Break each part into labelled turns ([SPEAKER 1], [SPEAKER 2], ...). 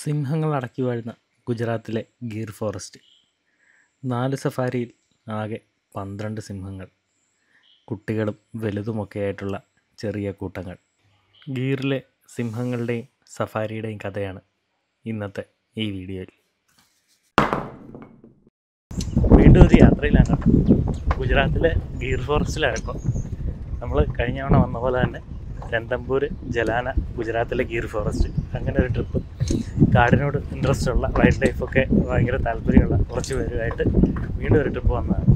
[SPEAKER 1] സിംഹങ്ങൾ അടക്കി വാഴുന്ന ഗുജറാത്തിലെ ഗീർ ഫോറസ്റ്റ്. 4 സഫാരിയിൽ ആകെ 12 സിംഹങ്ങൾ. കുട്ടികളും വലുതുമൊക്കെയായിട്ടുള്ള ചെറിയ കൂട്ടങ്ങൾ. ഗീറിലെ സിംഹങ്ങളുടെയും സഫാരിയുടെയും കഥയാണ് ഇന്നത്തെ ഈ വീഡിയോയിൽ. വീണ്ടും ഒരു യാത്രയിലാണ്. ഗുജറാത്തിലെ ഗീർ ഫോറസ്റ്റിലാണ് ഇപ്പോൾ. നമ്മൾ കഴിഞ്ഞ തവണ വന്ന പോലെ തന്നെ രന്തംപൂർ, ജലാന, ഗുജറാത്തിലെ ഗീർ ഫോറസ്റ്റ്, അങ്ങനെ ഒരു ട്രിപ്പ്. കാടിനോട് ഇൻട്രസ്റ്റ് ഉള്ള, വൈൽഡ് ലൈഫൊക്കെ ഭയങ്കര താല്പര്യമുള്ള കുറച്ച് പേരുമായിട്ട് വീണ്ടും ഒരു ട്രിപ്പ് വന്നതാണ്.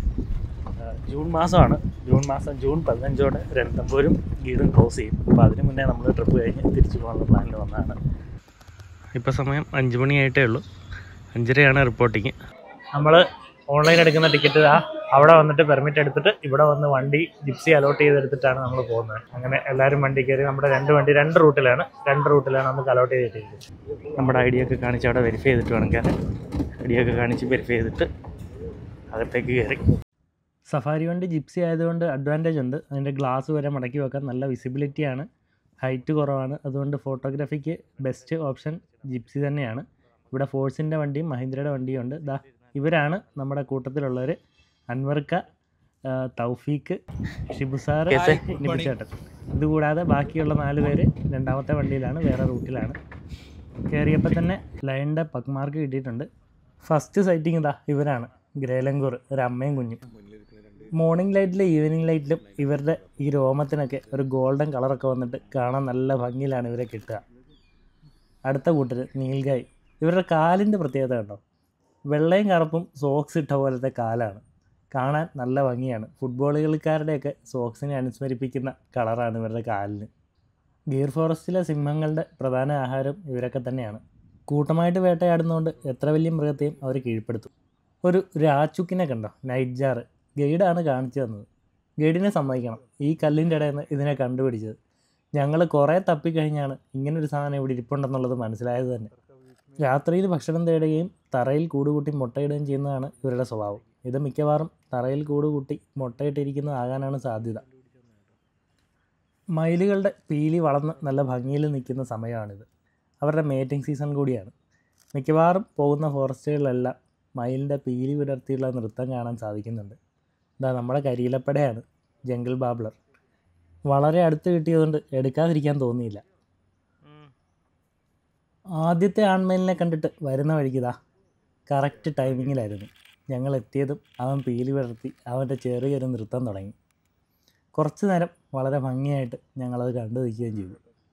[SPEAKER 1] ജൂൺ മാസമാണ്. ജൂൺ 15 രന്തംപൂരും ഗീറും ക്ലോസ് ചെയ്യും. അപ്പോൾ അതിന് മുന്നേ നമ്മൾ ട്രിപ്പ് കഴിഞ്ഞ് തിരിച്ചു പോകാനുള്ള പ്ലാനിൽ വന്നതാണ്. ഇപ്പോൾ സമയം 5 മണിയായിട്ടേ ഉള്ളൂ. 5:30 റിപ്പോർട്ടിങ്. നമ്മൾ ഓൺലൈൻ എടുക്കുന്ന ടിക്കറ്റ് അവിടെ വന്നിട്ട് പെർമിറ്റ് എടുത്തിട്ട് ഇവിടെ വന്ന് വണ്ടി ജിപ്സി അലോട്ട് ചെയ്തെടുത്തിട്ടാണ് നമ്മൾ പോകുന്നത്. അങ്ങനെ എല്ലാവരും വണ്ടി കയറി. നമ്മുടെ രണ്ട് റൂട്ടിലാണ് നമുക്ക് അലോട്ട് ചെയ്തിട്ടിരിക്കുന്നത്. നമ്മുടെ ഐ ഡി ഒക്കെ കാണിച്ച് അവിടെ വെരിഫൈ ചെയ്തിട്ട് വേണം കയറാൻ. ഐ ഡി ഒക്കെ കാണിച്ച് വെരിഫൈ ചെയ്തിട്ട് അകത്തേക്ക് കയറി. സഫാരി വണ്ടി ജിപ്സി ആയതുകൊണ്ട് അഡ്വാൻറ്റേജ് ഉണ്ട്. അതിൻ്റെ ഗ്ലാസ് വരെ മടക്കി വെക്കാൻ നല്ല വിസിബിലിറ്റിയാണ്, ഹൈറ്റ് കുറവാണ്. അതുകൊണ്ട് ഫോട്ടോഗ്രാഫിക്ക് ബെസ്റ്റ് ഓപ്ഷൻ ജിപ്സി തന്നെയാണ്. ഇവിടെ ഫോഴ്സിൻ്റെ വണ്ടിയും മഹീന്ദ്രയുടെ വണ്ടിയും ഉണ്ട്. ഇവരാണ് നമ്മുടെ കൂട്ടത്തിലുള്ളവർ. അൻവർക്ക, തൗഫീക്ക്, ഷിബുസാർ, നിബിച്ചേട്ടൻ. ഇതുകൂടാതെ ബാക്കിയുള്ള 4 പേര് രണ്ടാമത്തെ വണ്ടിയിലാണ്, വേറെ റൂട്ടിലാണ്. കയറിയപ്പോൾ തന്നെ ലയണിൻ്റെ പഗ് മാർക്ക് കിട്ടിയിട്ടുണ്ട്. ഫസ്റ്റ് സൈറ്റിംഗ് ഇവരാണ്, ഗ്രേലങ്കൂർ, ഒരു അമ്മയും കുഞ്ഞും. മോർണിംഗ് ലൈറ്റിലും ഈവനിങ് ലൈറ്റിലും ഇവരുടെ ഈ രോമത്തിനൊക്കെ ഒരു ഗോൾഡൻ കളറൊക്കെ വന്നിട്ട് കാണാൻ നല്ല ഭംഗിയിലാണ് ഇവരെ കിട്ടുക. അടുത്ത കൂട്ടർ നീൽഗായ്. ഇവരുടെ കാലിൻ്റെ പ്രത്യേകത കണ്ടോ, വെള്ളയും കറുപ്പും സോക്സ് ഇട്ട പോലത്തെ കാലാണ്. കാണാൻ നല്ല ഭംഗിയാണ്. ഫുട്ബോൾ കളിക്കാരുടെയൊക്കെ സോക്സിനെ അനുസ്മരിപ്പിക്കുന്ന കളറാണ് ഇവരുടെ കാലിന്. ഗീർ ഫോറസ്റ്റിലെ സിംഹങ്ങളുടെ പ്രധാന ആഹാരം ഇവരൊക്കെ തന്നെയാണ്. കൂട്ടമായിട്ട് വേട്ടയാടുന്നതുകൊണ്ട് എത്ര വലിയ മൃഗത്തെയും അവർ കീഴ്പ്പെടുത്തും. ഒരു രാച്ചുക്കിനെ കണ്ടോ, നൈറ്റ് ജാർ. ഗൈഡാണ് കാണിച്ചു തന്നത്. ഗൈഡിനെ സമ്മതിക്കണം, ഈ കല്ലിൻ്റെ ഇടയിൽ നിന്ന് ഇതിനെ കണ്ടുപിടിച്ചത്. ഞങ്ങൾ കുറേ തപ്പിക്കഴിഞ്ഞാണ് ഇങ്ങനൊരു സാധനം ഇവിടെ ഇരിപ്പുണ്ടെന്നുള്ളത് മനസ്സിലായത് തന്നെ. രാത്രിയിൽ ഭക്ഷണം തേടുകയും തറയിൽ കൂടുകൂട്ടി മുട്ടയിടുകയും ചെയ്യുന്നതാണ് ഇവരുടെ സ്വഭാവം. ഇത് മിക്കവാറും തറയിൽ കൂടുകൂട്ടി മുട്ടയിട്ടിരിക്കുന്നതാകാനാണ് സാധ്യത. മയിലുകളുടെ പീലി വളർന്ന് നല്ല ഭംഗിയിൽ നിൽക്കുന്ന സമയമാണിത്. അവരുടെ മേറ്റിംഗ് സീസൺ കൂടിയാണ്. മിക്കവാറും പോകുന്ന ഫോറസ്റ്റുകളിലെല്ലാം മയിലിൻ്റെ പീലി വിടർത്തിയുള്ള നൃത്തം കാണാൻ സാധിക്കുന്നുണ്ട്. നമ്മുടെ കരിയിലപ്പടയാണ്, ജംഗിൾ ബാബ്ലർ. വളരെ അടുത്ത് കിട്ടിയതുകൊണ്ട് എടുക്കാതിരിക്കാൻ തോന്നിയില്ല. ആദ്യത്തെ ആൺമയിലിനെ കണ്ടിട്ട് വരുന്ന വഴിക്ക് കറക്റ്റ് ടൈമിങ്ങിലായിരുന്നു ഞങ്ങൾ എത്തിയതും അവൻ പീലി വിടർത്തി അവൻ്റെ ചെറിയൊരു നൃത്തം തുടങ്ങി. കുറച്ച് നേരം വളരെ ഭംഗിയായിട്ട് ഞങ്ങളത് കണ്ടു നിൽക്കുകയും ചെയ്തു.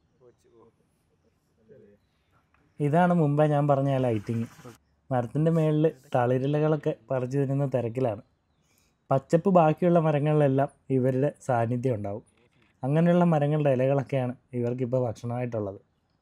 [SPEAKER 1] ഇതാണ് മുമ്പേ ഞാൻ പറഞ്ഞ ആ ലൈറ്റിങ്. മരത്തിൻ്റെ മേളിൽ തളിരിലകളൊക്കെ പറിച്ചു തിന്നുന്ന തിരക്കിലാണ്. പച്ചപ്പ് ബാക്കിയുള്ള മരങ്ങളിലെല്ലാം ഇവരുടെ സാന്നിധ്യം ഉണ്ടാവും. അങ്ങനെയുള്ള മരങ്ങളുടെ ഇലകളൊക്കെയാണ് ഇവർക്കിപ്പോൾ ഭക്ഷണമായിട്ടുള്ളത്.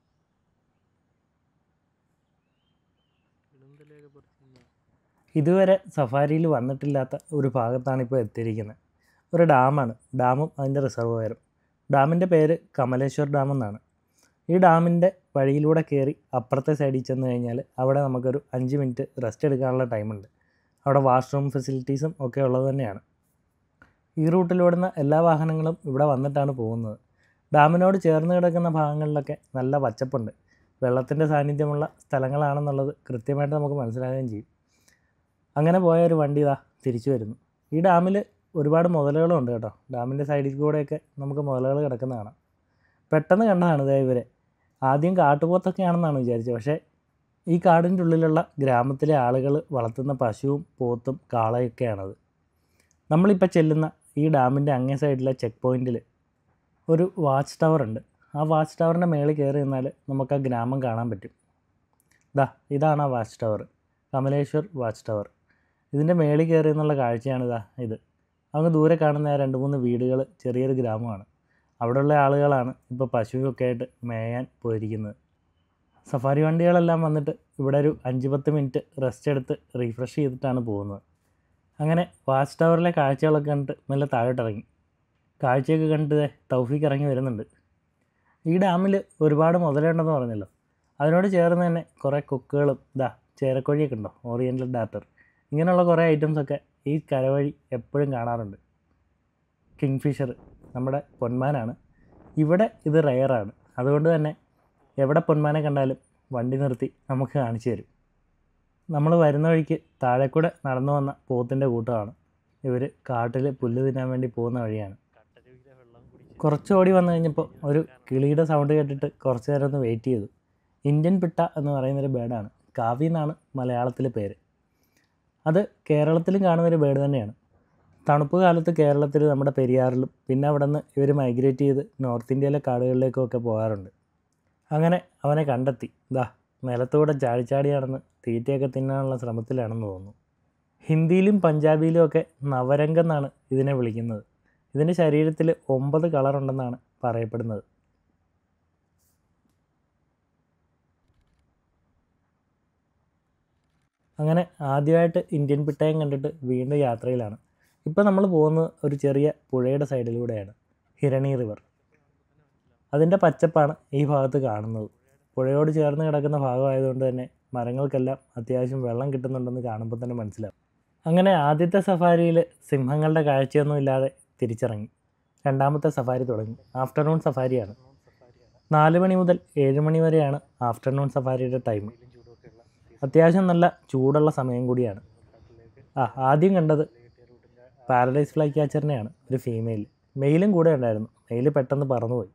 [SPEAKER 1] ഇതുവരെ സഫാരിയിൽ വന്നിട്ടില്ലാത്ത ഒരു ഭാഗത്താണ് ഇപ്പോൾ എത്തിയിരിക്കുന്നത്. ഒരു ഡാമാണ്, ഡാമും അതിൻ്റെ റിസർവോയറും. ഡാമിൻ്റെ പേര് കമലേശ്വർ ഡാം എന്നാണ്. ഈ ഡാമിൻ്റെ വഴിയിലൂടെ കയറി അപ്പുറത്തെ സൈഡിൽ ചെന്ന് കഴിഞ്ഞാൽ അവിടെ നമുക്കൊരു 5 മിനിറ്റ് റെസ്റ്റ് എടുക്കാനുള്ള ടൈമുണ്ട്. അവിടെ വാഷ്റൂം ഫെസിലിറ്റീസും ഒക്കെ ഉള്ളത് തന്നെയാണ്. ഈ റൂട്ടിലോടുന്ന എല്ലാ വാഹനങ്ങളും ഇവിടെ വന്നിട്ടാണ് പോകുന്നത്. ഡാമിനോട് ചേർന്ന് കിടക്കുന്ന ഭാഗങ്ങളിലൊക്കെ നല്ല പച്ചപ്പുണ്ട്. വെള്ളത്തിൻ്റെ സാന്നിധ്യമുള്ള സ്ഥലങ്ങളാണെന്നുള്ളത് കൃത്യമായിട്ട് നമുക്ക് മനസ്സിലാകുകയും ചെയ്യും. അങ്ങനെ പോയ ഒരു വണ്ടി തിരിച്ചു വരുന്നു. ഈ ഡാമിൽ ഒരുപാട് മുതലകളുണ്ട് കേട്ടോ. ഡാമിൻ്റെ സൈഡിൽ കൂടെയൊക്കെ നമുക്ക് മുതലകൾ കിടക്കുന്ന കാണാം. പെട്ടെന്ന് കണ്ടതാണ് ഇവരെ. ആദ്യം കാട്ടുപോത്തൊക്കെ ആണെന്നാണ് വിചാരിച്ചത്. പക്ഷേ ഈ കാടിൻ്റെ ഉള്ളിലുള്ള ഗ്രാമത്തിലെ ആളുകൾ വളർത്തുന്ന പശുവും പോത്തും കാളയൊക്കെയാണത്. നമ്മളിപ്പോൾ ചെല്ലുന്ന ഈ ഡാമിൻ്റെ അങ്ങേ സൈഡിലെ ചെക്ക് പോയിൻറ്റിൽ ഒരു വാച്ച് ടവർ ഉണ്ട്. ആ വാച്ച് ടവറിൻ്റെ മേളിൽ കയറി നിന്നാൽ നമുക്ക് ആ ഗ്രാമം കാണാൻ പറ്റും. ഇതാണ് ആ watch tower, Kamleshwar watch tower. ഇതിൻ്റെ മേളിൽ കയറി എന്നുള്ള കാഴ്ചയാണ് ഇത്. അങ്ങ് ദൂരെ കാണുന്ന 2-3 വീടുകൾ, ചെറിയൊരു ഗ്രാമമാണ്. അവിടെയുള്ള ആളുകളാണ് ഇപ്പോൾ പശുവൊക്കെ ആയിട്ട് മേയാൻ പോയിരിക്കുന്നത്. സഫാരി വണ്ടികളെല്ലാം വന്നിട്ട് ഇവിടെ ഒരു 5-10 മിനിറ്റ് റെസ്റ്റ് എടുത്ത് റീഫ്രഷ് ചെയ്തിട്ടാണ് പോകുന്നത്. അങ്ങനെ വാച്ച് ടവറിലെ കാഴ്ചകളൊക്കെ കണ്ടിട്ട് നല്ല താഴോട്ടിറങ്ങി. കാഴ്ചയൊക്കെ കണ്ടിട്ട് തൗഫീക്ക് ഇറങ്ങി വരുന്നുണ്ട്. ഈ ഡാമിൽ ഒരുപാട് മുതലുണ്ടെന്ന് പറഞ്ഞല്ലോ. അതിനോട് ചേർന്ന് തന്നെ കുറേ കൊക്കുകളും ചേരക്കോഴിയൊക്കെ ഉണ്ടോ, ഓറിയൻ്റൽ ഡാർട്ടർ, ഇങ്ങനെയുള്ള കുറേ ഐറ്റംസൊക്കെ ഈ കരവഴി എപ്പോഴും കാണാറുണ്ട്. കിങ്ഫിഷർ നമ്മുടെ പൊന്മാനാണ്. ഇവിടെ ഇത് റെയറാണ്. അതുകൊണ്ട് തന്നെ എവിടെ പൊന്മാനെ കണ്ടാലും വണ്ടി നിർത്തി നമുക്ക് കാണിച്ചു തരും. നമ്മൾ വരുന്ന വഴിക്ക് താഴെക്കൂടെ നടന്നു വന്ന പോത്തിൻ്റെ കൂട്ടമാണ്. ഇവർ കാട്ടിൽ പുല്ല് തിന്നാൻ വേണ്ടി പോകുന്ന വഴിയാണ്. കുറച്ച് ഓടി വന്നു കഴിഞ്ഞപ്പോൾ ഒരു കിളിയുടെ സൗണ്ട് കേട്ടിട്ട് കുറച്ച് നേരം ഒന്ന് വെയിറ്റ് ചെയ്തു. ഇന്ത്യൻ പിട്ട എന്ന് പറയുന്നൊരു ബേഡാണ്. കാവി എന്നാണ് മലയാളത്തിലെ പേര്. അത് കേരളത്തിലും കാണുന്നൊരു ബേഡ് തന്നെയാണ്. തണുപ്പ് കാലത്ത് കേരളത്തിൽ നമ്മുടെ പെരിയാറിലും പിന്നെ അവിടെ നിന്ന് ഇവർ മൈഗ്രേറ്റ് ചെയ്ത് നോർത്ത് ഇന്ത്യയിലെ കാടുകളിലേക്കൊക്കെ പോകാറുണ്ട്. അങ്ങനെ അവനെ കണ്ടെത്തി. നിലത്തൂടെ ചാടി നടന്ന് തീറ്റയൊക്കെ തിന്നാനുള്ള ശ്രമത്തിലാണെന്ന് തോന്നുന്നു. ഹിന്ദിയിലും പഞ്ചാബിയിലും ഒക്കെ നവരംഗ് എന്നാണ് ഇതിനെ വിളിക്കുന്നത്. ഇതിൻ്റെ ശരീരത്തിൽ 9 കളറുണ്ടെന്നാണ് പറയപ്പെടുന്നത്. അങ്ങനെ ആദ്യമായിട്ട് ഇന്ത്യൻ പിട്ടയം കണ്ടിട്ട് വീണ്ടും യാത്രയിലാണ്. ഇപ്പോൾ നമ്മൾ പോകുന്നത് ഒരു ചെറിയ പുഴയുടെ സൈഡിലൂടെയാണ്, ഹിരണി റിവർ. അതിൻ്റെ പച്ചപ്പാണ് ഈ ഭാഗത്ത് കാണുന്നത്. പുഴയോട് ചേർന്ന് കിടക്കുന്ന ഭാഗമായതുകൊണ്ട് തന്നെ മരങ്ങൾക്കെല്ലാം അത്യാവശ്യം വെള്ളം കിട്ടുന്നുണ്ടെന്ന് കാണുമ്പോൾ തന്നെ മനസ്സിലാവും. അങ്ങനെ ആദ്യത്തെ സഫാരിയിൽ സിംഹങ്ങളുടെ കാഴ്ചയൊന്നും ഇല്ലാതെ തിരിച്ചിറങ്ങി. രണ്ടാമത്തെ സഫാരി തുടങ്ങി. ആഫ്റ്റർനൂൺ സഫാരിയാണ്. 4 മണി മുതൽ 7 മണി വരെയാണ് ആഫ്റ്റർനൂൺ സഫാരിയുടെ ടൈം. അത്യാവശ്യം നല്ല ചൂടുള്ള സമയം കൂടിയാണ്. ആദ്യം കണ്ടത് പാരഡൈസ് ഫ്ലൈ ക്യാച്ചറിനെയാണ്, ഒരു ഫീമെയിൽ. മെയിലും കൂടെ ഉണ്ടായിരുന്നു. മെയിൽ പെട്ടെന്ന് പറന്നുപോയി.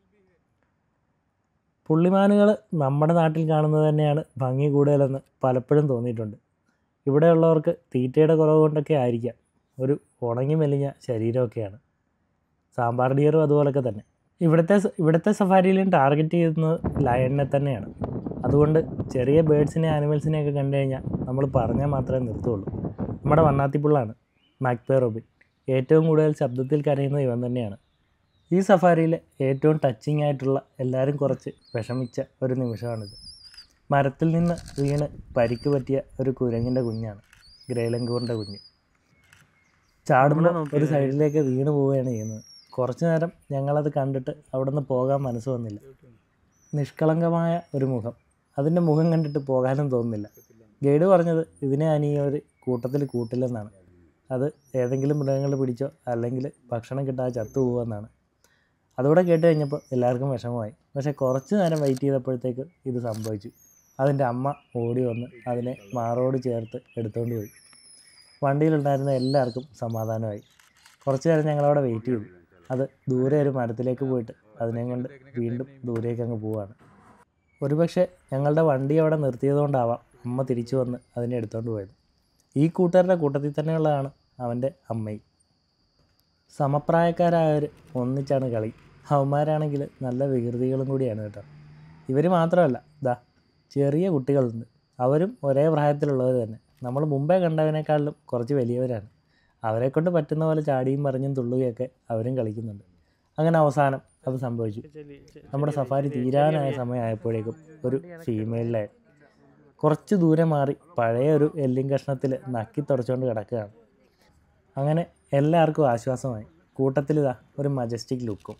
[SPEAKER 1] പുള്ളിമാനുകൾ നമ്മുടെ നാട്ടിൽ കാണുന്നത് തന്നെയാണ് ഭംഗി കൂടുതലെന്ന് പലപ്പോഴും തോന്നിയിട്ടുണ്ട്. ഇവിടെയുള്ളവർക്ക് തീറ്റയുടെ കുറവ് കൊണ്ടൊക്കെ ആയിരിക്കാം, ഒരു ഉണങ്ങി മെലിഞ്ഞ ശരീരമൊക്കെയാണ്. സാമ്പാർ ഡിയറും അതുപോലൊക്കെ തന്നെ. ഇവിടുത്തെ സഫാരിയിലും ടാർഗറ്റ് ചെയ്യുന്നത് ലയണിനെ തന്നെയാണ്. അതുകൊണ്ട് ചെറിയ ബേഡ്സിനെ ആനിമൽസിനെയൊക്കെ കണ്ടു കഴിഞ്ഞാൽ നമ്മൾ പറഞ്ഞാൽ മാത്രമേ നിർത്തുള്ളൂ. നമ്മുടെ വണ്ണാത്തിപ്പുള്ളാണ് മാക്പേ റോബിൻ. ഏറ്റവും കൂടുതൽ ശബ്ദത്തിൽ കരയുന്നത് ഇവൻ തന്നെയാണ്. ഈ സഫാരിയിലെ ഏറ്റവും ടച്ചിങ് ആയിട്ടുള്ള, എല്ലാവരും കുറച്ച് വിഷമിച്ച ഒരു നിമിഷമാണിത്. മരത്തിൽ നിന്ന് വീണ് പരിക്ക് പറ്റിയ ഒരു കുരങ്ങിൻ്റെ കുഞ്ഞാണ്, ഗ്രേലങ്കൂറിൻ്റെ കുഞ്ഞ്. ചാടുമ്പോൾ ഒരു സൈഡിലേക്ക് വീണ് പോവുകയാണ് ചെയ്യുന്നത്. കുറച്ച് നേരം ഞങ്ങളത് കണ്ടിട്ട് അവിടെ നിന്ന് പോകാൻ മനസ്സ് വന്നില്ല. നിഷ്കളങ്കമായ ഒരു മുഖം. അതിൻ്റെ മുഖം കണ്ടിട്ട് പോകാനും തോന്നുന്നില്ല. ഗൈഡ് പറഞ്ഞത് ഇതിനെ ഒരു കൂട്ടത്തിൽ കൂട്ടില്ലെന്നാണ്. അത് ഏതെങ്കിലും മൃഗങ്ങൾ പിടിച്ചോ അല്ലെങ്കിൽ ഭക്ഷണം കിട്ടാതെ ചത്തുപോകുമെന്നാണ്. അതുകൂടെ കേട്ട് കഴിഞ്ഞപ്പോൾ എല്ലാവർക്കും വിഷമമായി. പക്ഷേ കുറച്ച് നേരം വെയിറ്റ് ചെയ്തപ്പോഴത്തേക്ക് ഇത് സംഭവിച്ചു. അതിൻ്റെ അമ്മ ഓടി വന്ന് അതിനെ മാറോട് ചേർത്ത് എടുത്തുകൊണ്ട് പോയി. വണ്ടിയിലുണ്ടായിരുന്ന എല്ലാവർക്കും സമാധാനമായി. കുറച്ച് നേരം ഞങ്ങളവിടെ വെയിറ്റ് ചെയ്തു. അത് ദൂരെ ഒരു മരത്തിലേക്ക് പോയിട്ട് അതിനെയും കൊണ്ട് വീണ്ടും ദൂരേക്ക് അങ്ങ് പോവുകയാണ്. ഒരുപക്ഷെ ഞങ്ങളുടെ വണ്ടി അവിടെ നിർത്തിയതുകൊണ്ടാവാം അമ്മ തിരിച്ചു വന്ന് അതിനെ എടുത്തുകൊണ്ട് പോയത്. ഈ കൂട്ടുകാരുടെ കൂട്ടത്തിൽ തന്നെയുള്ളതാണ് അവൻ്റെ അമ്മയും. സമപ്രായക്കാരായവർ ഒന്നിച്ചാണ് കളി. അവന്മാരാണെങ്കിൽ നല്ല വികൃതികളും കൂടിയാണ് കേട്ടോ. ഇവർ മാത്രമല്ല, ചെറിയ കുട്ടികളുണ്ട്. അവരും ഒരേ പ്രായത്തിലുള്ളവർ തന്നെ. നമ്മൾ മുമ്പേ കണ്ടവനേക്കാളിലും കുറച്ച് വലിയവരാണ്. അവരെക്കൊണ്ട് പറ്റുന്ന പോലെ ചാടിയും പറഞ്ഞും തുള്ളുകയൊക്കെ അവരും കളിക്കുന്നുണ്ട്. അങ്ങനെ അവസാനം അത് സംഭവിച്ചു. നമ്മുടെ സഫാരി തീരാനായ സമയമായപ്പോഴേക്കും ഒരു ഫീമെയിലായി കുറച്ച് ദൂരെ മാറി പഴയ ഒരു എല്ലിൻ കഷ്ണത്തിൽ നക്കി തുടച്ചുകൊണ്ട് കിടക്കുകയാണ്. അങ്ങനെ എല്ലാവർക്കും ആശ്വാസമായി. കൂട്ടത്തിൽ ഒരു മജസ്റ്റിക് ലുക്കും.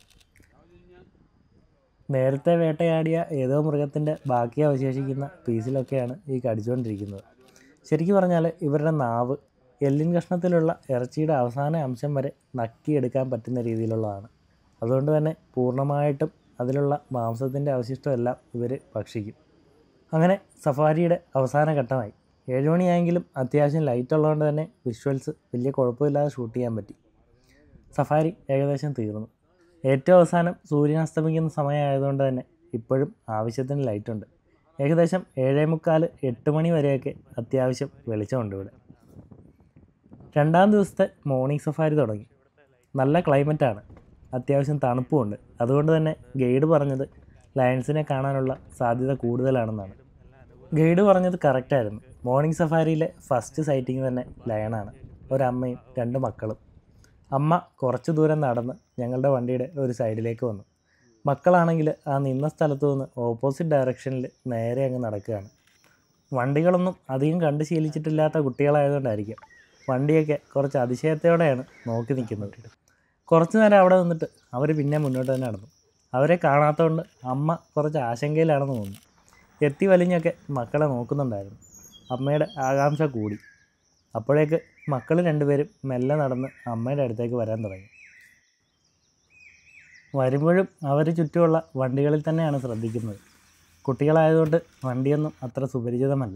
[SPEAKER 1] നേരത്തെ വേട്ടയാടിയ ഏതോ മൃഗത്തിൻ്റെ ബാക്കി അവശേഷിക്കുന്ന പീസിലൊക്കെയാണ് ഈ കടിച്ചുകൊണ്ടിരിക്കുന്നത്. ശരിക്കും പറഞ്ഞാൽ ഇവരുടെ നാവ് എല്ലിൻ കഷ്ണത്തിലുള്ള ഇറച്ചിയുടെ അവസാന അംശം വരെ നക്കിയെടുക്കാൻ പറ്റുന്ന രീതിയിലുള്ളതാണ്. അതുകൊണ്ട് തന്നെ പൂർണ്ണമായിട്ടും അതിലുള്ള മാംസത്തിൻ്റെ അവശിഷ്ടമെല്ലാം ഇവർ ഭക്ഷിക്കും. അങ്ങനെ സഫാരിയുടെ അവസാന ഘട്ടമായി. 7 മണിയായെങ്കിലും അത്യാവശ്യം ലൈറ്റ് ഉള്ളതുകൊണ്ട് തന്നെ വിഷ്വൽസ് വലിയ കുഴപ്പമില്ലാതെ ഷൂട്ട് ചെയ്യാൻ പറ്റി. സഫാരി ഏകദേശം തീർന്നു. ഏറ്റവും അവസാനം സൂര്യൻ അസ്തമിക്കുന്ന സമയമായതുകൊണ്ട് തന്നെ ഇപ്പോഴും ആവശ്യത്തിന് ലൈറ്റുണ്ട്. ഏകദേശം 7:45, 8 മണി വരെയൊക്കെ അത്യാവശ്യം വെളിച്ചമുണ്ട് ഇവിടെ. രണ്ടാം ദിവസത്തെ മോർണിംഗ് സഫാരി തുടങ്ങി. നല്ല ക്ലൈമറ്റാണ്, അത്യാവശ്യം തണുപ്പുമുണ്ട്. അതുകൊണ്ട് തന്നെ ഗൈഡ് പറഞ്ഞത് ലയൺസിനെ കാണാനുള്ള സാധ്യത കൂടുതലാണെന്നാണ്. ഗൈഡ് പറഞ്ഞത് കറക്റ്റായിരുന്നു. മോർണിംഗ് സഫാരിയിലെ ഫസ്റ്റ് സൈറ്റിംഗ് തന്നെ ലയണാണ്. ഒരമ്മയും 2 മക്കളും. അമ്മ കുറച്ച് ദൂരം നടന്ന് ഞങ്ങളുടെ വണ്ടിയുടെ ഒരു സൈഡിലേക്ക് വന്നു. മക്കളാണെങ്കിൽ ആ നിന്ന സ്ഥലത്തു നിന്ന് ഓപ്പോസിറ്റ് ഡയറക്ഷനിൽ നേരെ അങ്ങ് നടക്കുകയാണ്. വണ്ടികളൊന്നും അധികം കണ്ട് ശീലിച്ചിട്ടില്ലാത്ത കുട്ടികളായതുകൊണ്ടായിരിക്കും വണ്ടിയൊക്കെ കുറച്ച് അതിശയത്തോടെയാണ് നോക്കി നിൽക്കുന്നത്. കുറച്ച് നേരം അവിടെ നിന്നിട്ട് അവർ പിന്നെ മുന്നോട്ട് തന്നെ നടന്നു. അവരെ കാണാത്തതുകൊണ്ട് അമ്മ കുറച്ച് ആശങ്കയിലാണെന്ന് തോന്നുന്നു. എത്തി വലിഞ്ഞൊക്കെ മക്കളെ നോക്കുന്നുണ്ടായിരുന്നു. അമ്മയുടെ ആകാംക്ഷ കൂടി. അപ്പോഴേക്ക് മക്കൾ 2 പേരും മെല്ലെ നടന്ന് അമ്മയുടെ അടുത്തേക്ക് വരാൻ തുടങ്ങി. വരുമ്പോഴും അവർ ചുറ്റുമുള്ള വണ്ടികളിൽ തന്നെയാണ് ശ്രദ്ധിക്കുന്നത്. കുട്ടികളായതുകൊണ്ട് വണ്ടിയൊന്നും അത്ര സുപരിചിതമല്ല.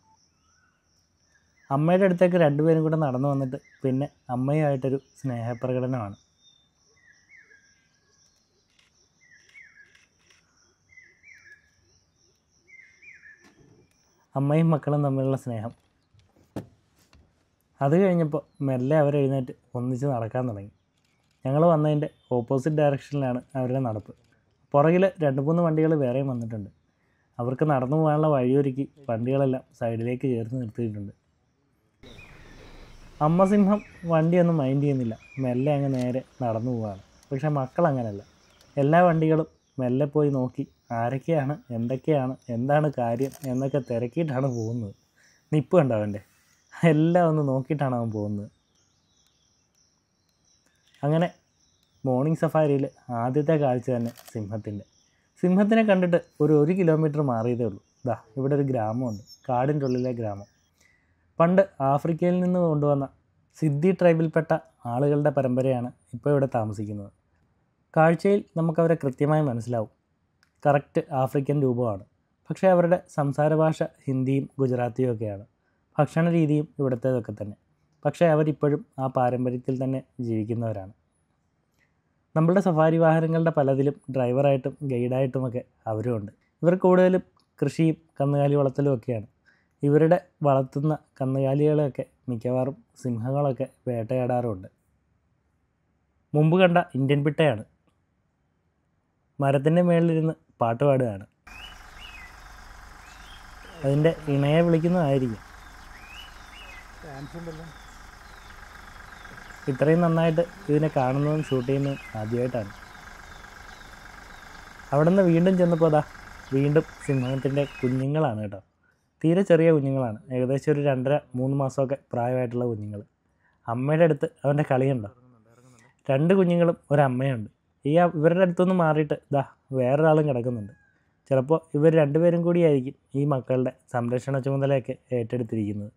[SPEAKER 1] അമ്മയുടെ അടുത്തേക്ക് രണ്ടുപേരും കൂടെ നടന്നു വന്നിട്ട് പിന്നെ അമ്മയുമായിട്ടൊരു സ്നേഹപ്രകടനമാണ്. അമ്മയും മക്കളും തമ്മിലുള്ള സ്നേഹം. അത് കഴിഞ്ഞപ്പോൾ മെല്ലെ അവരെഴുന്നേറ്റ് ഒന്നിച്ച് നടക്കാൻ തുടങ്ങി. ഞങ്ങൾ വന്നതിൻ്റെ ഓപ്പോസിറ്റ് ഡയറക്ഷനിലാണ് അവരുടെ നടപ്പ്. പുറകിൽ 2-3 വണ്ടികൾ വേറെയും വന്നിട്ടുണ്ട്. അവർക്ക് നടന്നു പോകാനുള്ള വഴിയൊരുക്കി വണ്ടികളെല്ലാം സൈഡിലേക്ക് ചേർത്ത് നിർത്തിയിട്ടുണ്ട്. അമ്മ സിംഹം വണ്ടിയൊന്നും മൈൻഡ് ചെയ്യുന്നില്ല, മെല്ലെ അങ്ങ് നേരെ നടന്നു പോവുകയാണ്. പക്ഷേ മക്കൾ അങ്ങനെയല്ല. എല്ലാ വണ്ടികളും മെല്ലെ പോയി നോക്കി ആരൊക്കെയാണ്, എന്തൊക്കെയാണ്, എന്താണ് കാര്യം എന്നൊക്കെ തിരക്കിയിട്ടാണ് പോകുന്നത്. നിപ്പ് കണ്ടോ അവൻ്റെ, എല്ലാം ഒന്ന് നോക്കിയിട്ടാണ് അവൻ പോകുന്നത്. അങ്ങനെ മോർണിംഗ് സഫാരിയിൽ ആദ്യത്തെ കാഴ്ച തന്നെ സിംഹത്തിനെ കണ്ടിട്ട് ഒരു 1 കിലോമീറ്റർ മാറിയതേ ഉള്ളൂ. ഇവിടെ ഒരു ഗ്രാമമുണ്ട്, കാടിൻ്റെ ഉള്ളിലെ ഗ്രാമം. പണ്ട് ആഫ്രിക്കയിൽ നിന്ന് കൊണ്ടുവന്ന സിദ്ധി ട്രൈബിൽപ്പെട്ട ആളുകളുടെ പരമ്പരയാണ് ഇപ്പോൾ ഇവിടെ താമസിക്കുന്നത്. കാഴ്ചയിൽ നമുക്കവരെ കൃത്യമായി മനസ്സിലാവും. കറക്റ്റ് ആഫ്രിക്കൻ രൂപമാണ്. പക്ഷേ അവരുടെ സംസാര ഭാഷ ഹിന്ദിയും ഗുജറാത്തിയും ഒക്കെയാണ്. ഭക്ഷണ രീതിയും ഇവിടുത്തേതൊക്കെ തന്നെ. പക്ഷേ അവരിപ്പോഴും ആ പാരമ്പര്യത്തിൽ തന്നെ ജീവിക്കുന്നവരാണ്. നമ്മളുടെ സഫാരി വാഹനങ്ങളുടെ പലതിലും ഡ്രൈവറായിട്ടും ഗൈഡായിട്ടുമൊക്കെ അവരുമുണ്ട്. ഇവർ കൂടുതലും കൃഷിയും കന്നുകാലി വളർത്തലും ഒക്കെയാണ്. ഇവരുടെ വളർത്തുന്ന കന്നുകാലികളെയൊക്കെ മിക്കവാറും സിംഹങ്ങളൊക്കെ വേട്ടയാടാറുമുണ്ട്. മുമ്പ് കണ്ട ഇന്ത്യൻ പിട്ടയാണ്. മരത്തിൻ്റെ മുകളിലിരുന്ന് പാട്ട് പാടുകയാണ്. അതിൻ്റെ ഇണയെ വിളിക്കുന്നതായിരിക്കും. ഇത്രയും നന്നായിട്ട് ഇതിനെ കാണുന്നതും ഷൂട്ട് ചെയ്യുന്നതും ആദ്യമായിട്ടാണ്. അവിടെ നിന്ന് വീണ്ടും ചെന്നപ്പോൾ വീണ്ടും സിംഹത്തിൻ്റെ കുഞ്ഞുങ്ങളാണ് കേട്ടോ. തീരെ ചെറിയ കുഞ്ഞുങ്ങളാണ്, ഏകദേശം ഒരു 2.5-3 മാസമൊക്കെ പ്രായമായിട്ടുള്ള കുഞ്ഞുങ്ങൾ. അമ്മയുടെ അടുത്ത് അവൻ്റെ കളിയുണ്ടോ. 2 കുഞ്ഞുങ്ങളും ഒരമ്മയുണ്ട്. ഇവരുടെ അടുത്തൊന്ന് മാറിയിട്ട് വേറൊരാളും കിടക്കുന്നുണ്ട്. ചിലപ്പോൾ ഇവർ 2 പേരും കൂടിയായിരിക്കും ഈ മക്കളുടെ സംരക്ഷണ ചുമതലയൊക്കെ ഏറ്റെടുത്തിരിക്കുന്നത്.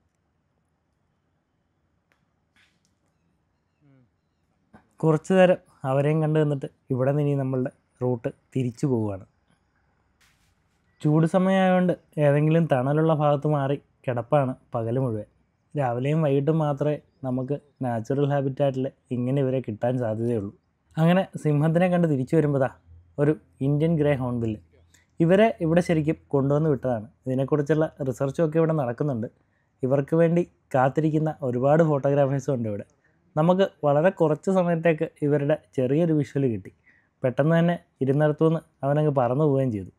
[SPEAKER 1] കുറച്ചു നേരം അവരെയും കണ്ടു നിന്നിട്ട് ഇവിടെ നിന്ന് ഇനി നമ്മളുടെ റൂട്ട് തിരിച്ചു പോവുകയാണ്. ചൂട് സമയമായതുകൊണ്ട് ഏതെങ്കിലും തണലുള്ള ഭാഗത്ത് മാറി കിടപ്പാണ് പകൽ മുഴുവൻ. രാവിലെയും വൈകിട്ടും മാത്രമേ നമുക്ക് നാച്ചുറൽ ഹാബിറ്റാറ്റിൽ ഇങ്ങനെ ഇവരെ കിട്ടാൻ സാധ്യതയുള്ളൂ. അങ്ങനെ സിംഹത്തിനെ കണ്ട് തിരിച്ചു വരുമ്പോൾ ഒരു ഇന്ത്യൻ ഗ്രേ ഹോൺബില്ല്. ഇവരെ ഇവിടെ ശരിക്കും കൊണ്ടുവന്ന് വിട്ടതാണ്. ഇതിനെക്കുറിച്ചുള്ള റിസർച്ചും ഒക്കെ ഇവിടെ നടക്കുന്നുണ്ട്. ഇവർക്ക് വേണ്ടി കാത്തിരിക്കുന്ന ഒരുപാട് ഫോട്ടോഗ്രാഫേഴ്സും ഉണ്ട് ഇവിടെ. നമുക്ക് വളരെ കുറച്ച് സമയത്തേക്ക് ഇവരുടെ ചെറിയൊരു വിഷ്വൽ കിട്ടി. പെട്ടെന്ന് തന്നെ ഇരുന്നിടത്തുനിന്ന് അവനങ്ങ് പറന്നു പോവുകയും ചെയ്തു.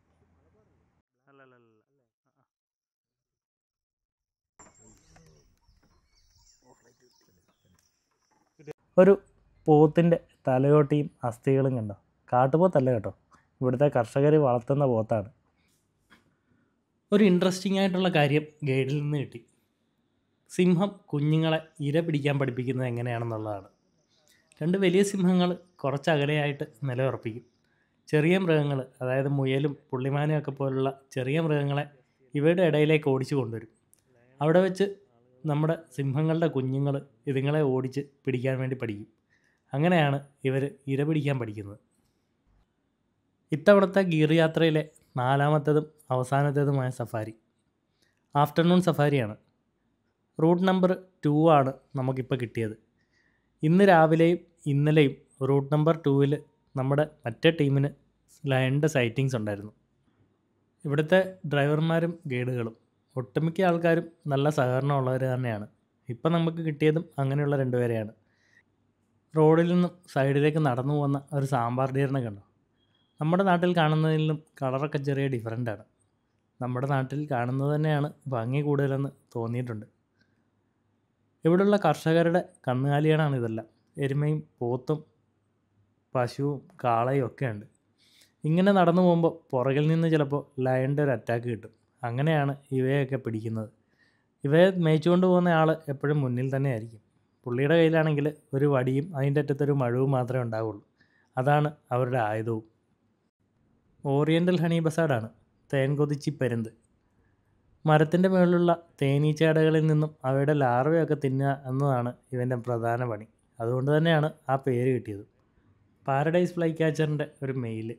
[SPEAKER 1] ഒരു പോത്തിൻ്റെ തലയോട്ടിയും അസ്ഥികളും കണ്ടോ. കാട്ടുപോത്തല്ല കേട്ടോ, ഇവിടുത്തെ കർഷകർ വളർത്തുന്ന പോത്താണ്. ഒരു ഇൻട്രസ്റ്റിംഗ് ആയിട്ടുള്ള കാര്യം ഗൈഡിൽ നിന്ന് കിട്ടി. സിംഹം കുഞ്ഞുങ്ങളെ ഇര പിടിക്കാൻ പഠിപ്പിക്കുന്നത് എങ്ങനെയാണെന്നുള്ളതാണ്. 2 വലിയ സിംഹങ്ങൾ കുറച്ചകലെയായിട്ട് നിലയുറപ്പിക്കും. ചെറിയ മൃഗങ്ങൾ, അതായത് മുയലും പുള്ളിമാനും ഒക്കെ പോലുള്ള ചെറിയ മൃഗങ്ങളെ ഇവയുടെ ഇടയിലേക്ക് ഓടിച്ചു കൊണ്ടുവരും. അവിടെ വെച്ച് നമ്മുടെ സിംഹങ്ങളുടെ കുഞ്ഞുങ്ങൾ ഇതുങ്ങളെ ഓടിച്ച് പിടിക്കാൻ വേണ്ടി പഠിക്കും. അങ്ങനെയാണ് ഇവർ ഇര പിടിക്കാൻ പഠിക്കുന്നത്. ഇത്തവണത്തെ ഗീർ യാത്രയിലെ 4ാമത്തേതും അവസാനത്തേതുമായ സഫാരി ആഫ്റ്റർനൂൺ സഫാരിയാണ്. റൂട്ട് നമ്പർ 2 ആണ് നമുക്കിപ്പോൾ കിട്ടിയത്. ഇന്ന് രാവിലെയും ഇന്നലെയും റൂട്ട് നമ്പർ 2-ൽ നമ്മുടെ മറ്റേ ടീമിന് ലയണിൻ്റെ സൈറ്റിങ്സ് ഉണ്ടായിരുന്നു. ഇവിടുത്തെ ഡ്രൈവർമാരും ഗൈഡുകളും ഒട്ടുമിക്ക ആൾക്കാരും നല്ല സഹകരണമുള്ളവർ തന്നെയാണ്. ഇപ്പം നമുക്ക് കിട്ടിയതും അങ്ങനെയുള്ള 2 പേരെയാണ്. റോഡിൽ നിന്നും സൈഡിലേക്ക് നടന്നു പോകുന്ന ഒരു സാമ്പാർ ഡിയറിനെ കണ്ടു. നമ്മുടെ നാട്ടിൽ കാണുന്നതിലും കളറൊക്കെ ചെറിയ ഡിഫറൻ്റാണ്. നമ്മുടെ നാട്ടിൽ കാണുന്നത് തന്നെയാണ് ഭംഗി കൂടുതലെന്ന് തോന്നിയിട്ടുണ്ട്. ഇവിടെയുള്ള കർഷകരുടെ കന്നുകാലികളാണ് ഇതെല്ലാം. എരുമയും പോത്തും പശുവും കാളയും ഒക്കെ ഉണ്ട്. ഇങ്ങനെ നടന്നു പോകുമ്പോൾ പുറകിൽ നിന്ന് ചിലപ്പോൾ ലയണിൻ്റെ ഒരു അറ്റാക്ക് കിട്ടും. അങ്ങനെയാണ് ഇവയൊക്കെ പിടിക്കുന്നത്. ഇവയെ മേയിച്ചുകൊണ്ട് പോകുന്ന ആൾ എപ്പോഴും മുന്നിൽ തന്നെ ആയിരിക്കും. പുള്ളിയുടെ കയ്യിലാണെങ്കിൽ ഒരു വടിയും അതിൻ്റെ അറ്റത്തൊരു മഴവും മാത്രമേ ഉണ്ടാവുള്ളൂ. അതാണ് അവരുടെ ആയുധവും. ഓറിയൻ്റൽ ഹണി ബസാർഡാണ് തേൻ കൊതിച്ചി പരുന്ത്. മരത്തിൻ്റെ മുകളിലുള്ള തേനീച്ചടകളിൽ നിന്നും അവയുടെ ലാർവയൊക്കെ തിന്നുക എന്നതാണ് ഇവൻ്റെ പ്രധാന പണി. അതുകൊണ്ട് തന്നെയാണ് ആ പേര് കിട്ടിയത്. പാരഡൈസ് ഫ്ലൈ ക്യാച്ചറിൻ്റെ ഒരു മെയിൽ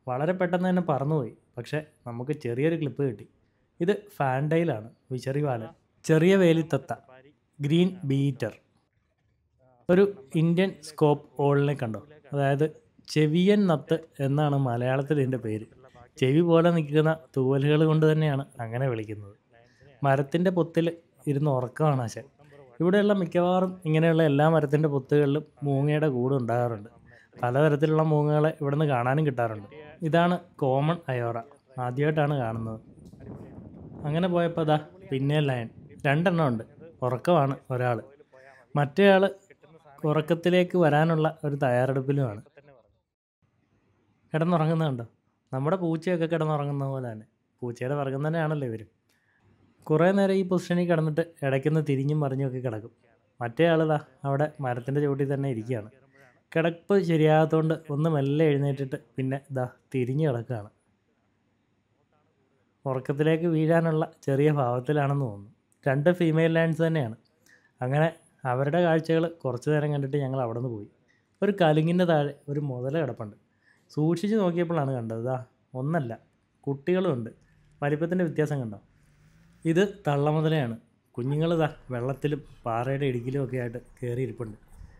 [SPEAKER 1] വളരെ പെട്ടെന്ന് തന്നെ പറന്നുപോയി. പക്ഷേ നമുക്ക് ചെറിയൊരു ക്ലിപ്പ് കിട്ടി. ഇത് ഫാൻഡൈലാണ്, വിശറിവാലൻ, ചെറിയ വേലിത്തത്ത, ഗ്രീൻ ബീറ്റർ. ഒരു ഇന്ത്യൻ സ്കോപ്പ് ഓളിനെ കണ്ടോ? അതായത് ചെവിയൻ നത്ത് എന്നാണ് മലയാളത്തിൽ ഇതിൻ്റെ പേര്. ചെവി പോലെ നിൽക്കുന്ന തൂവലുകൾ കൊണ്ട് തന്നെയാണ് അങ്ങനെ വിളിക്കുന്നത്. മരത്തിൻ്റെ പൊത്തിൽ ഇരുന്ന് ഉറക്കമാണ് ആശാൻ. ഇവിടെയുള്ള മിക്കവാറും ഇങ്ങനെയുള്ള എല്ലാ മരത്തിൻ്റെ പൊത്തുകളിലും മൂങ്ങയുടെ കൂട് ഉണ്ടാകാറുണ്ട്. പലതരത്തിലുള്ള മൂങ്ങകളെ ഇവിടുന്ന് കാണാനും കിട്ടാറുണ്ട്. ഇതാണ് കോമൺ അയോറ, ആദ്യമായിട്ടാണ് കാണുന്നത്. അങ്ങനെ പോയപ്പോൾ അതാ പിന്നെ ലയൺ, 2 എണ്ണം ഉണ്ട്. ഉറക്കമാണ് ഒരാൾ, മറ്റേ ആൾ ഉറക്കത്തിലേക്ക് വരാനുള്ള ഒരു തയ്യാറെടുപ്പിലുമാണ്. കിടന്നുറങ്ങുന്നുണ്ടോ? നമ്മുടെ പൂച്ചയൊക്കെ കിടന്നുറങ്ങുന്ന പോലെ തന്നെ. പൂച്ചയുടെ വർഗ്ഗം തന്നെയാണല്ലോ ഇവരും. കുറേ നേരം ഈ പൊസിഷനിൽ കിടന്നിട്ട് ഇടയ്ക്കൊന്ന് തിരിഞ്ഞും മറിഞ്ഞൊക്കെ കിടക്കും. മറ്റേ ആളിതാ അവിടെ മരത്തിൻ്റെ ചുവട്ടിൽ തന്നെ ഇരിക്കുകയാണ്. കിടപ്പ് ശരിയാകാത്തതുകൊണ്ട് ഒന്ന് മെല്ലെ എഴുന്നേറ്റിട്ട് പിന്നെ ഇതാ തിരിഞ്ഞ് കിടക്കുകയാണ്. ഉറക്കത്തിലേക്ക് വീഴാനുള്ള ചെറിയ ഭാവത്തിലാണെന്ന് തോന്നുന്നു. 2 ഫീമെയിൽ ലയൺസ് തന്നെയാണ്. അങ്ങനെ അവരുടെ കാഴ്ചകൾ കുറച്ച് നേരം കണ്ടിട്ട് ഞങ്ങൾ അവിടെ നിന്ന് പോയി. ഒരു കലുങ്ങിൻ്റെ താഴെ ഒരു മുതല കിടപ്പുണ്ട്. സൂക്ഷിച്ച് നോക്കിയപ്പോഴാണ് കണ്ടത്, ഇതാ ഒന്നല്ല, കുട്ടികളുമുണ്ട്. വലിപ്പത്തിൻ്റെ വ്യത്യാസം കണ്ടോ? ഇത് തള്ളമുതലയാണ്. കുഞ്ഞുങ്ങളിതാ വെള്ളത്തിലും പാറയുടെ ഇടുക്കിലും ഒക്കെ ആയിട്ട് കയറിയിരിപ്പുണ്ട്.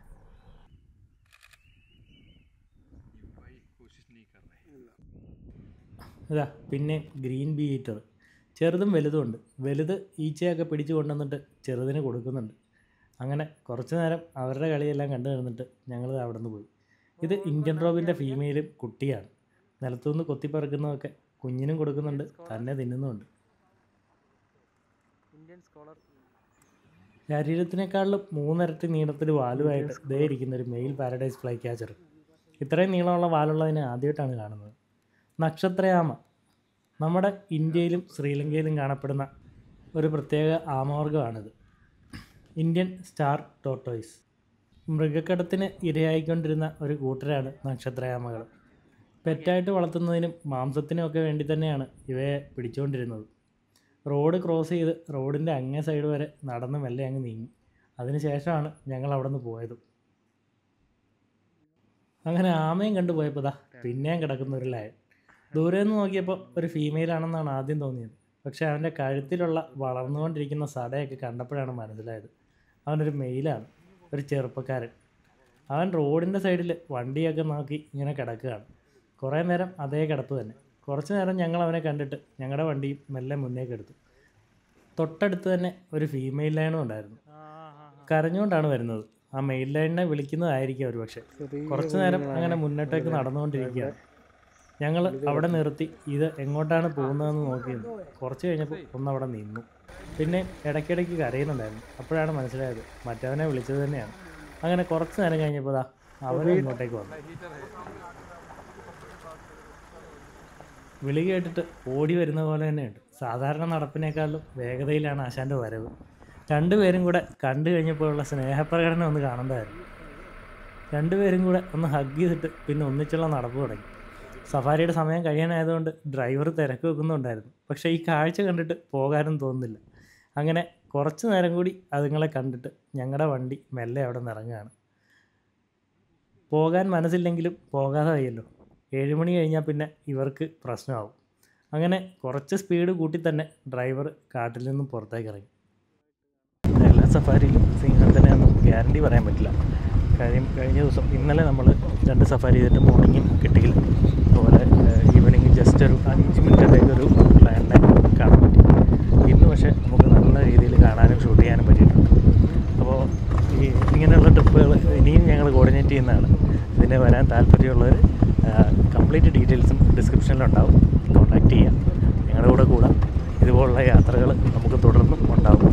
[SPEAKER 1] ഇതാ പിന്നെ ഗ്രീൻ ബീറ്റർ, ചെറുതും വലുതും ഉണ്ട്. വലുത് ഈച്ചയൊക്കെ പിടിച്ചു കൊണ്ടുവന്നിട്ട് ചെറുതിന് കൊടുക്കുന്നുണ്ട്. അങ്ങനെ കുറച്ച് നേരം അവരുടെ കളിയെല്ലാം കണ്ടു നിന്നിട്ട് ഞങ്ങൾ അവിടെ നിന്ന് പോയി. ഇത് ഇന്ത്യൻ റോബിൻ്റെ ഫീമെയിലും കുട്ടിയാണ്. നിലത്തുനിന്ന് കൊത്തിപ്പറക്കുന്നതൊക്കെ കുഞ്ഞിനും കൊടുക്കുന്നുണ്ട്, തന്നെ തിന്നുന്നുമുണ്ട്. ശരീരത്തിനേക്കാളും 3 ഇരട്ടി നീളത്തിൽ വാലുമായിട്ട് ദേ ഇരിക്കുന്നൊരു മെയിൽ പാരഡൈസ് ഫ്ലൈ ക്യാച്ചർ. ഇത്രയും നീളമുള്ള വാലുള്ളതിനെ ആദ്യമായിട്ടാണ് കാണുന്നത്. നക്ഷത്രയാമ, നമ്മുടെ ഇന്ത്യയിലും ശ്രീലങ്കയിലും കാണപ്പെടുന്ന ഒരു പ്രത്യേക ആമവർഗമാണിത്. Indian star tortoise. മൃഗക്കടത്തിന് ഇരയായിക്കൊണ്ടിരുന്ന ഒരു കൂട്ടരാണ് നക്ഷത്രയാമകൾ. പെറ്റായിട്ട് വളർത്തുന്നതിനും മാംസത്തിനും ഒക്കെ വേണ്ടി തന്നെയാണ് ഇവയെ പിടിച്ചുകൊണ്ടിരുന്നത്. റോഡ് ക്രോസ് ചെയ്ത് റോഡിൻ്റെ അങ്ങേ സൈഡ് വരെ നടന്ന് മെല്ലെ അങ്ങ് നീങ്ങി. അതിനുശേഷമാണ് ഞങ്ങൾ അവിടെ നിന്ന് പോയത്. അങ്ങനെ ആമയും കണ്ടു പോയപ്പോൾ ദാ പിന്നെയും കിടക്കുന്ന ഒരു ലയൺ. ദൂരെ നിന്ന് നോക്കിയപ്പോൾ ഒരു ഫീമെയിലാണെന്നാണ് ആദ്യം തോന്നിയത്. പക്ഷേ അവൻ്റെ കഴുത്തിലുള്ള വളർന്നുകൊണ്ടിരിക്കുന്ന സടയൊക്കെ കണ്ടപ്പോഴാണ് മനസ്സിലായത് അവനൊരു മെയിലാണ്, ഒരു ചെറുപ്പക്കാരൻ. അവൻ റോഡിൻ്റെ സൈഡിൽ വണ്ടിയൊക്കെ നോക്കി ഇങ്ങനെ കിടക്കുകയാണ്. കുറേ നേരം അതേ കിടപ്പ് തന്നെ. കുറച്ച് നേരം ഞങ്ങൾ അവനെ കണ്ടിട്ട് ഞങ്ങളുടെ വണ്ടിയും മെല്ലെ മുന്നേക്ക് എടുത്തു. തൊട്ടടുത്ത് തന്നെ ഒരു ഫീമെയിൽ ലയണും ഉണ്ടായിരുന്നു. കരഞ്ഞുകൊണ്ടാണ് വരുന്നത്. ആ മെയിൽ ലയണിനെ വിളിക്കുന്നതായിരിക്കും ഒരു പക്ഷേ. കുറച്ച് നേരം അങ്ങനെ മുന്നോട്ടേക്ക് നടന്നുകൊണ്ടിരിക്കുകയാണ്. ഞങ്ങൾ അവിടെ നിർത്തി ഇത് എങ്ങോട്ടാണ് പോകുന്നതെന്ന് നോക്കിയിരുന്നു. കുറച്ച് കഴിഞ്ഞപ്പോൾ ഒന്നവിടെ നിന്നു. പിന്നെ ഇടയ്ക്കിടയ്ക്ക് കരയുന്നുണ്ടായിരുന്നു. അപ്പോഴാണ് മനസ്സിലായത് മറ്റവനെ വിളിച്ചത് തന്നെയാണ്. അങ്ങനെ കുറച്ച് നേരം കഴിഞ്ഞപ്പോൾ ദാ അവനും ഇങ്ങോട്ടേക്ക് വന്നു. വിളി കേട്ടിട്ട് ഓടി വരുന്ന പോലെ തന്നെയുണ്ട്. സാധാരണ നടപ്പിനേക്കാളും വേഗതയിലാണ് ആശാൻ്റെ വരവ്. 2 പേരും കൂടെ കണ്ടു കഴിഞ്ഞപ്പോഴുള്ള സ്നേഹപ്രകടനം ഒന്ന് കാണേണ്ടതായിരുന്നു. 2 പേരും കൂടെ ഒന്ന് ഹഗ് ചെയ്തിട്ട് പിന്നെ ഒന്നിച്ചുള്ള നടപ്പ് തുടങ്ങി. സഫാരിയുടെ സമയം കഴിയാനായതുകൊണ്ട് ഡ്രൈവർ തിരക്ക് വെക്കുന്നുണ്ടായിരുന്നു. പക്ഷേ ഈ കാഴ്ച കണ്ടിട്ട് പോകാനും തോന്നുന്നില്ല. അങ്ങനെ കുറച്ച് നേരം കൂടി അതുങ്ങളെ കണ്ടിട്ട് ഞങ്ങളുടെ വണ്ടി മെല്ലെ അവിടെ നിന്ന് ഇറങ്ങുകയാണ്. പോകാൻ മനസ്സില്ലെങ്കിലും പോകാതെ വയ്യല്ലോ. 7 മണി കഴിഞ്ഞാൽ പിന്നെ ഇവർക്ക് പ്രശ്നമാവും. അങ്ങനെ കുറച്ച് സ്പീഡ് കൂട്ടി തന്നെ ഡ്രൈവർ കാട്ടിൽ നിന്നും പുറത്തേക്ക് ഇറങ്ങി. എല്ലാ സഫാരിയിലും സിംഹത്തിനെയൊന്നും ഗ്യാരണ്ടി പറയാൻ പറ്റില്ല. കാര്യം കഴിഞ്ഞ ദിവസം ഇന്നലെ നമ്മൾ 2 സഫാരി ചെയ്തിട്ട് മോർണിംഗും കിട്ടിയില്ല. അതുപോലെ ഈവനിങ് ജസ്റ്റ് ഒരു 5 മിനിറ്റത്തേക്ക് ഒരു പ്ലാനിനെ കാണാൻ പറ്റി. ഇന്ന് പക്ഷേ നമുക്ക് നല്ല രീതിയിൽ കാണാനും ഷൂട്ട് ചെയ്യാനും പറ്റിയിട്ടുണ്ട്. അപ്പോൾ ഇങ്ങനെയുള്ള ട്രിപ്പുകൾ ഇനിയും ഞങ്ങൾ കോർഡിനേറ്റ് ചെയ്യുന്നതാണ്. ഇതിന് വരാൻ താല്പര്യമുള്ളവർ കംപ്ലീറ്റ് ഡീറ്റെയിൽസും ഡിസ്ക്രിപ്ഷനിലുണ്ടാവും. കോൺടാക്റ്റ് ചെയ്യാം. ഞങ്ങളുടെ കൂടെ കൂടാം. ഇതുപോലുള്ള യാത്രകൾ നമുക്ക് തുടർന്നും ഉണ്ടാവും.